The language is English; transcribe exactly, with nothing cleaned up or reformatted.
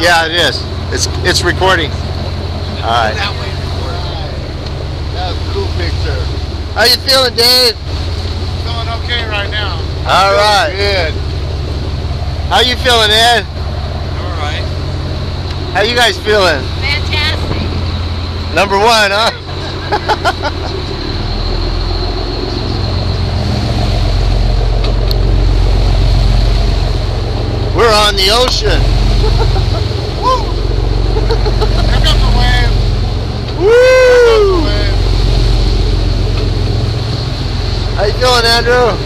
Yeah, it is. It's it's recording. All right. That way. That was a cool picture. How you feeling, Dave? Feeling okay right now. All right. Good. How you feeling, Ed? All right. How you guys feeling? Fantastic. Number one, huh? We're on the ocean. Woo! Here comes the wave. Woo! Here comes the wave. How you feeling, Andrew?